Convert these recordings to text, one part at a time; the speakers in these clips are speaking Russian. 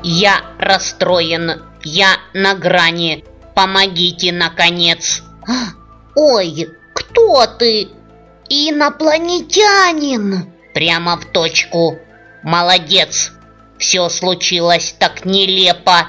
Я расстроен, я на грани. Помогите, наконец. Ой, кто ты? Инопланетянин. Прямо в точку. Молодец. Все случилось так нелепо.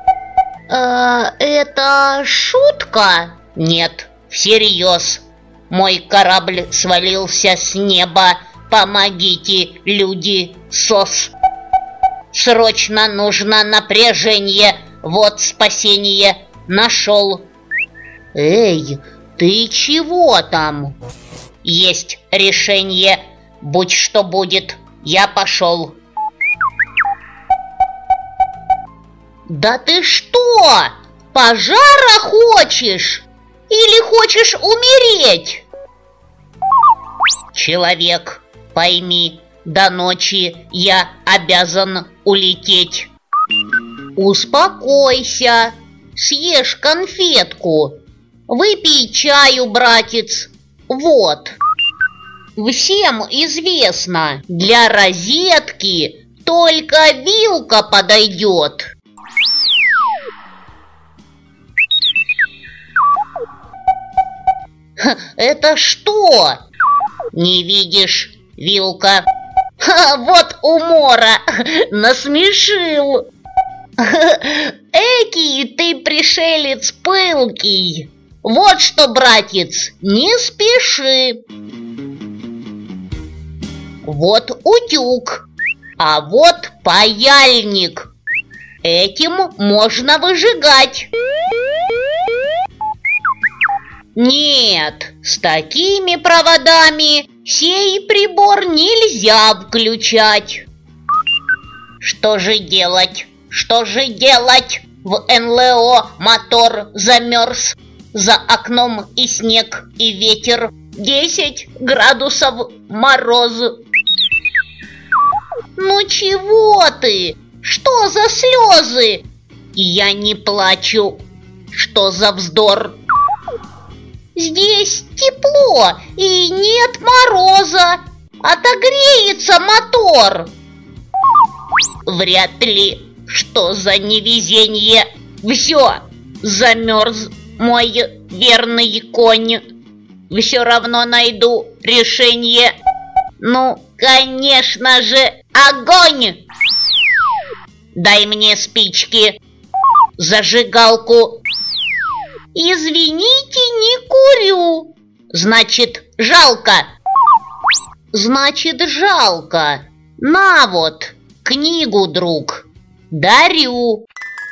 Это шутка? Нет, всерьез. Мой корабль свалился с неба. Помогите, люди, СОС. Срочно нужно напряжение. Вот спасение. Нашел. Эй, ты чего там? Есть решение. Будь что будет. Я пошел. Да ты что? Пожара хочешь? Или хочешь умереть? Человек, пойми, до ночи я обязан улететь. Успокойся, съешь конфетку, выпей чаю, братец. Вот. Всем известно, для розетки только вилка подойдет. Это что? Не видишь, вилка? Вот умора, насмешил. Экий ты пришелец пылкий. Вот что, братец, не спеши. Вот утюг, а вот паяльник. Этим можно выжигать. Нет, с такими проводами сей прибор нельзя включать. Что же делать? Что же делать? В НЛО мотор замерз. За окном и снег, и ветер. 10 градусов мороз. Ну чего ты? Что за слезы? Я не плачу. Что за вздор? Здесь тепло и нет мороза. Отогреется мотор. Вряд ли. Что за невезение? Все, замерз мой верный конь. Все равно найду решение. Ну, конечно же, огонь! Дай мне спички, зажигалку. Извините, не курю. Значит, жалко. Значит, жалко. На вот, книгу, друг. Дарю.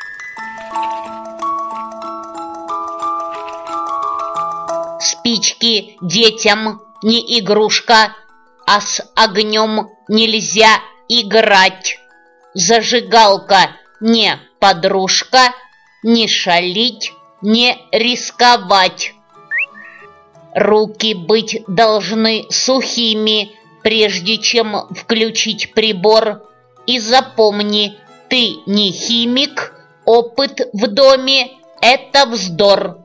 Спички детям не игрушка, а с огнем нельзя играть. Зажигалка не подружка, не шалить, не рисковать. Руки быть должны сухими, прежде чем включить прибор. И запомни, ты не химик, опыт в доме – это вздор.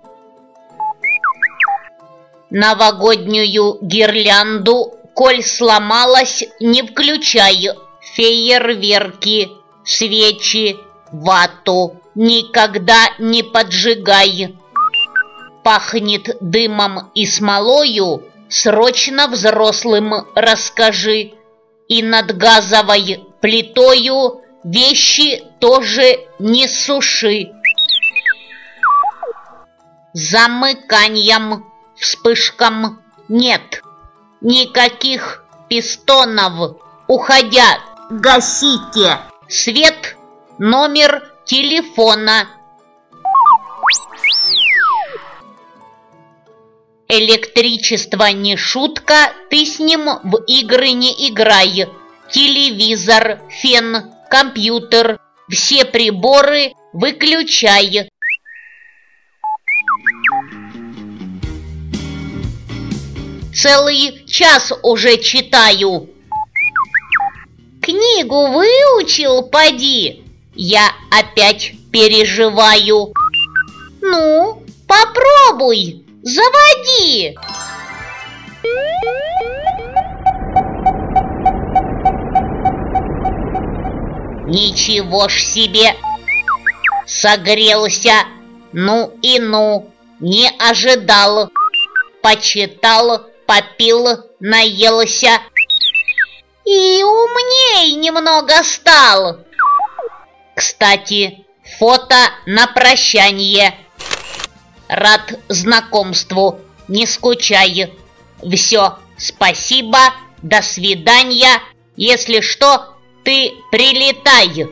Новогоднюю гирлянду, коль сломалась, не включай. Фейерверки, свечи, вату никогда не поджигай. Пахнет дымом и смолою, срочно взрослым расскажи. И над газовой плитою вещи тоже не суши. Замыканием, вспышкам нет. Никаких пистонов. Уходя, гасите свет, номер телефона. Электричество не шутка, ты с ним в игры не играй. Телевизор, фен, компьютер, все приборы выключай. Целый час уже читаю. Книгу выучил, поди? Я опять переживаю. Ну, попробуй, заводи. Ничего ж себе! Согрелся, ну и ну, не ожидал. Почитал, попил, наелся и умней немного стал. Кстати, фото на прощание. Рад знакомству, не скучай. Все, спасибо, до свидания. Если что, ты прилетай.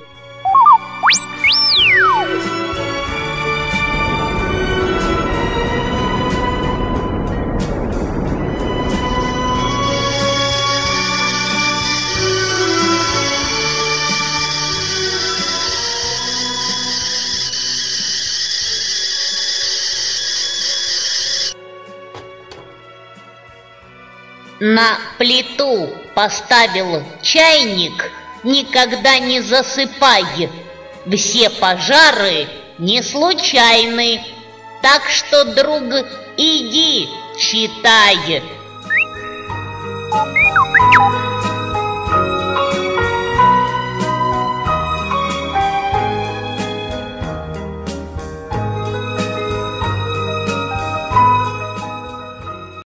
На плиту поставил чайник, никогда не засыпай. Все пожары не случайны, так что, друг, иди читай.